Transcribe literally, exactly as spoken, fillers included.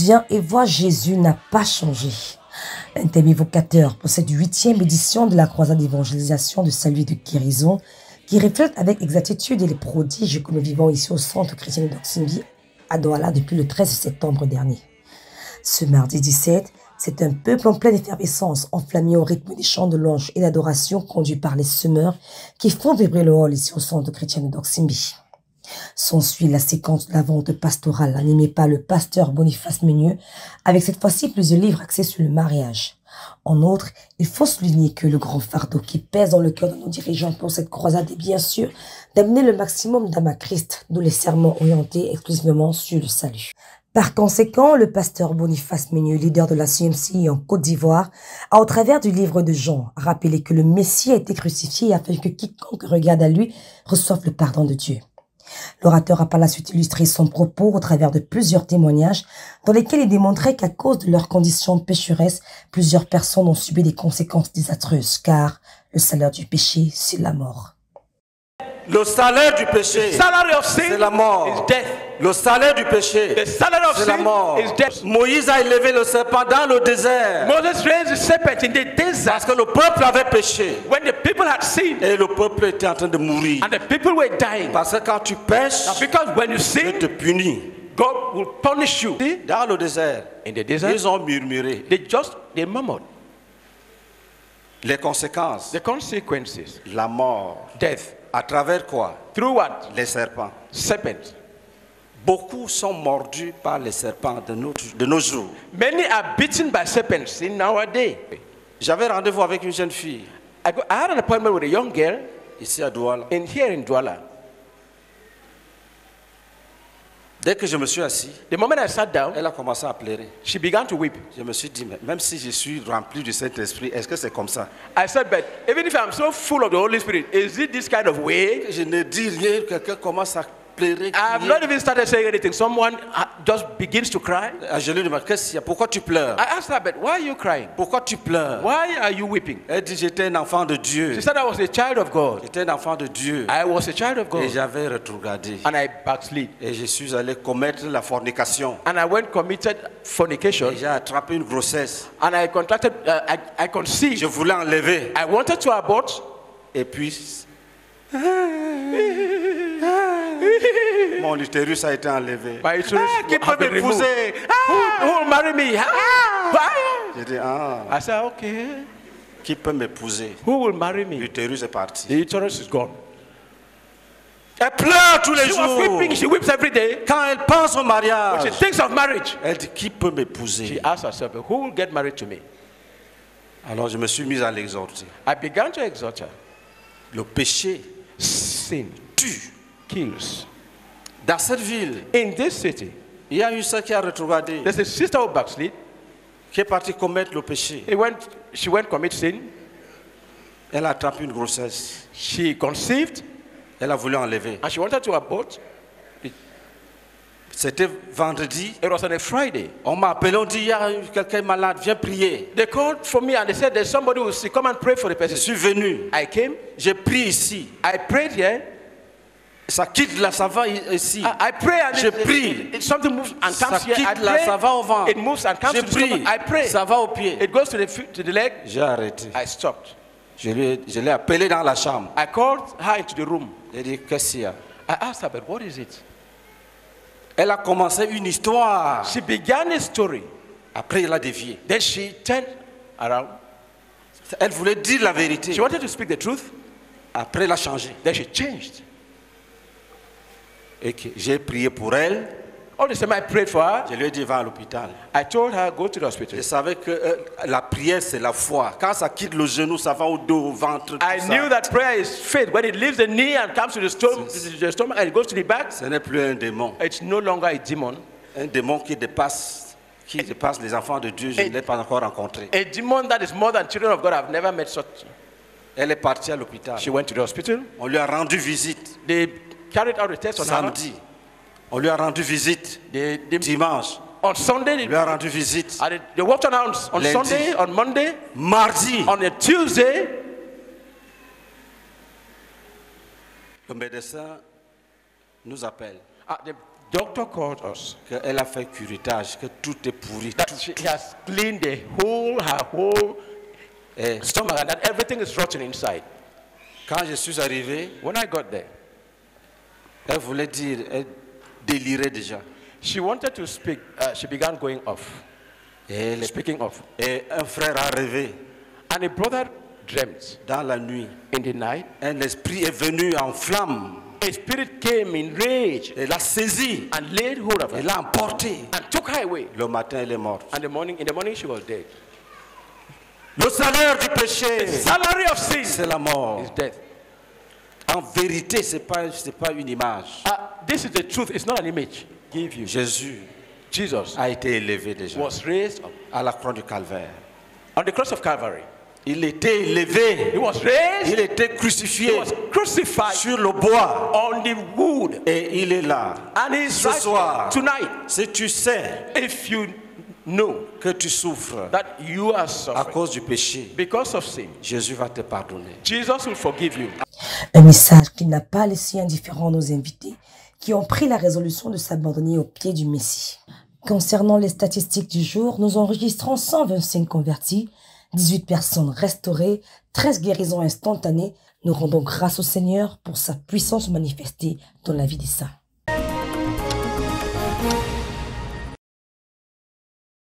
Viens et vois, Jésus n'a pas changé. Un thème évocateur pour cette huitième édition de la croisade d'évangélisation, de salut et de guérison, qui reflète avec exactitude les prodiges que nous vivons ici au centre chrétien d'Oximbi, à Douala, depuis le treize septembre dernier. Ce mardi dix-sept, c'est un peuple en pleine effervescence, enflammé au rythme des chants de louange et d'adoration conduits par les semeurs qui font vibrer le hall ici au centre chrétien d'Oximbi. S'ensuit la séquence de la vente pastorale animée par le pasteur Boniface Meunieux, avec cette fois-ci plusieurs livres axés sur le mariage. En outre, il faut souligner que le grand fardeau qui pèse dans le cœur de nos dirigeants pour cette croisade est bien sûr d'amener le maximum d'âmes à Christ, d'où les sermons orientés exclusivement sur le salut. Par conséquent, le pasteur Boniface Meunieux, leader de la C M C en Côte d'Ivoire, a au travers du livre de Jean rappelé que le Messie a été crucifié afin que quiconque regarde à lui reçoive le pardon de Dieu. L'orateur a par la suite illustré son propos au travers de plusieurs témoignages dans lesquels il démontrait qu'à cause de leurs conditions pécheresses, plusieurs personnes ont subi des conséquences désastreuses, car le salaire du péché, c'est la mort. Le salaire du péché, c'est la mort. Le salaire du péché, c'est la mort. Moïse a élevé le serpent dans le désert. Moses raised the serpent in the desert. Parce que le peuple avait péché. When the people had sinned. Et le peuple était en train de mourir. And the people were dying. Parce que quand tu pêches, Now because when you sin, Dieu te punit. God will punish you. Dans le désert, in the desert, ils ont murmuré. They just they murmured. Les conséquences, the consequences, la mort, death. À travers quoi? Through what? Les serpents. Serpents. Beaucoup sont mordus par les serpents de nos, de nos jours. Many are bitten by serpents in our day. J'avais rendez-vous avec une jeune fille. I, go, I had an appointment with a young girl. Ici à Douala. In here in Douala. Dès que je me suis assis, the moment I sat down, elle a commencé à pleurer. She began to weep. Je me suis dit, même si je suis rempli du Saint-Esprit, est-ce que c'est comme ça? I said, but even if I'm so full of the Holy Spirit, is it this kind of way? Je ne dis rien, quelqu'un commence à pleurer. I've not even started saying anything. Someone just begins to cry. Je lui demande, qu'est-ce qu'il y a? Pourquoi tu pleures? I asked her, but why are you crying? Pourquoi tu pleures? Why are you weeping? Elle dit, j'étais un enfant de Dieu. She said, I was a child of God. J'étais un enfant de Dieu. I was a child of God. Et j'avais rétrogradé. And I backslid. Et je suis allé commettre la fornication. And I went committed fornication. Et j'ai attrapé une grossesse. And I contracted, uh, I, I conceived. Je voulais enlever. I wanted to abort. Et puis, mon utérus a été enlevé. My utérus ah, qui peut m'épouser? Who, who will marry me? Ah. J'ai dit, ah. I said, okay. Qui peut m'épouser? Who will marry me? L'utérus est parti. The uterus is gone. Elle pleure tous les she jours. Was weeping. She weeps every day. Quand elle pense au mariage, when she thinks of marriage, elle dit, qui peut m'épouser? She asks herself, who will get married to me? Alors je me suis mis à l'exhorter. I began to exhort her. Le péché, sin, tue, kills. Dans cette ville, in this city, il y a une sœur qui a rétrogradé. There's a sister who backslid. Qui est partie commettre le péché. He went, she went commit sin. Elle a attrapé une grossesse. She conceived. Elle a voulu enlever. And she wanted to abort. C'était vendredi. It was on a Friday. On m'a appelé, on dit, il y a quelqu'un malade, viens prier. They called for me and they said, there's somebody who will see. Come and pray for the person. Je suis venu. I came. J'ai prié ici. I prayed here. Ça quitte là, ça va ici. I, I pray and je it, prie. It, it, something moves and ça comes here. I là, pray. Ça va au ventre. It moves and comes je to the prie. stomach. I pray. Ça va au pied. It goes to the to the leg. J'ai arrêté. I stopped. Je l'ai je l'ai appelé dans la chambre. I called her into the room. J'ai dit, qu'est-ce qu'il y a? I asked her, but what is it? Elle a commencé une histoire. She began a story. Après, elle a dévié. Then she turned around. Elle voulait dire la vérité. She wanted to speak the truth. Après, elle a changé. Then she changed. Et que j'ai prié pour elle. All the time I prayed for her. Je lui ai dit, va à l'hôpital. I told her, go to the hospital. Je savais que euh, la prière, c'est la foi. Quand ça quitte le genou, ça va au dos, au ventre. I tout knew ça. that prayer is faith. When it leaves the knee and comes to the, stom the stomach and it goes to the back, ce n'est plus un démon. It's no longer a demon. Un démon qui dépasse, qui dépasse les enfants de Dieu, je ne l'ai pas encore rencontré. A demon that is more than children of God. I've never met such. Elle est partie à l'hôpital. She went to the hospital. On lui a rendu visite. They carried out a test on Samedi. her. On lui a rendu visite. They, they, Dimanche. On Sunday. On lui a rendu visite. They, they walked on on, on Lundi. Sunday, on Monday. Mardi. On a Tuesday. Le médecin nous appelle. Uh, the doctor called us. qu'elle a fait curettage, que tout est pourri. That Tout. she has cleaned the whole, her whole Et stomach, and that everything is rotten inside. quand je suis arrivé, When I got there, elle voulait dire, elle délirait déjà. she wanted to speak. Uh, she began going off, Et, les- speaking off. et un frère a rêvé And a brother dreamt dans la nuit. in the night. Un esprit est venu en flamme. A spirit came in rage Et l'a saisi. and laid hold of Et her l'a emporté. and took her away. Le matin, elle est morte. And the morning, in the morning, she was dead. Le salaire du péché, Salary of sin c'est la mort. is death. En vérité, ce n'est pas, c'est pas une image. Uh, this is the truth. It's not an image. Give you. Jésus Jesus a été élevé déjà was raised up à la croix du calvaire. on the cross of Calvary. Il était élevé. He was raised. Il était He crucifié was crucified sur le bois. on the wood. Et il est là. And he's Ce right soir, tonight. si tu sais If you know que tu souffres that you are à suffering cause du péché, because of sin, Jésus va te pardonner. Jesus will forgive you. Un message qui n'a pas laissé indifférents nos invités qui ont pris la résolution de s'abandonner aux pieds du Messie. Concernant les statistiques du jour, nous enregistrons cent vingt-cinq convertis, dix-huit personnes restaurées, treize guérisons instantanées. Nous rendons grâce au Seigneur pour sa puissance manifestée dans la vie des saints.